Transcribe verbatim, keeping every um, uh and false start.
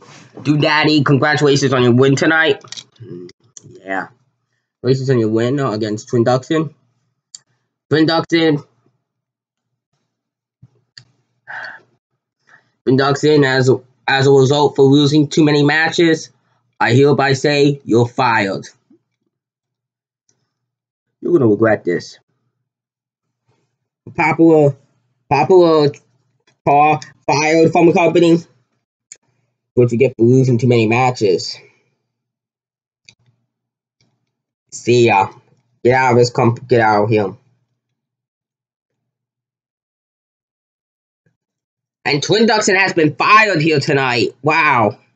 Dude Daddy, congratulations on your win tonight. Yeah. Congratulations on your win against Twinduction. Twinduction. Twinduction, as, as a result for losing too many matches, I hereby say you're fired. You're going to regret this. Popular, popular car fired from the company. What you get for losing too many matches. See ya. Get out of this comp. Get out of here. And Twinduction has been fired here tonight. Wow.